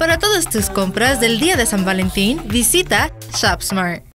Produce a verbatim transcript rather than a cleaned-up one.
Para todas tus compras del día de San Valentín, visita ShopSmart.